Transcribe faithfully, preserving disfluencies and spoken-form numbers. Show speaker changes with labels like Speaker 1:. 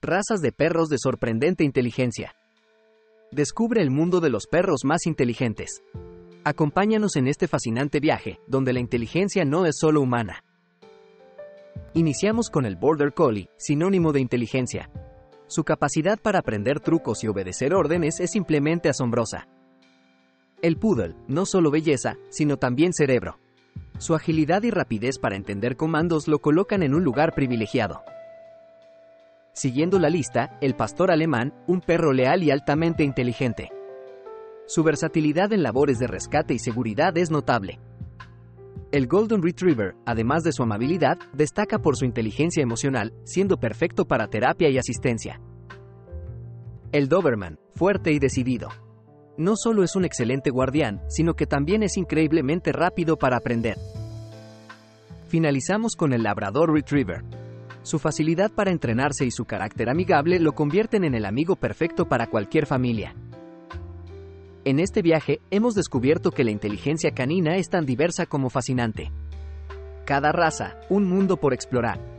Speaker 1: Razas de perros de sorprendente inteligencia. Descubre el mundo de los perros más inteligentes. Acompáñanos en este fascinante viaje, donde la inteligencia no es solo humana. Iniciamos con el Border Collie, sinónimo de inteligencia. Su capacidad para aprender trucos y obedecer órdenes es simplemente asombrosa. El Poodle, no solo belleza, sino también cerebro. Su agilidad y rapidez para entender comandos lo colocan en un lugar privilegiado. Siguiendo la lista, el Pastor Alemán, un perro leal y altamente inteligente. Su versatilidad en labores de rescate y seguridad es notable. El Golden Retriever, además de su amabilidad, destaca por su inteligencia emocional, siendo perfecto para terapia y asistencia. El Doberman, fuerte y decidido. No solo es un excelente guardián, sino que también es increíblemente rápido para aprender. Finalizamos con el Labrador Retriever. Su facilidad para entrenarse y su carácter amigable lo convierten en el amigo perfecto para cualquier familia. En este viaje, hemos descubierto que la inteligencia canina es tan diversa como fascinante. Cada raza, un mundo por explorar.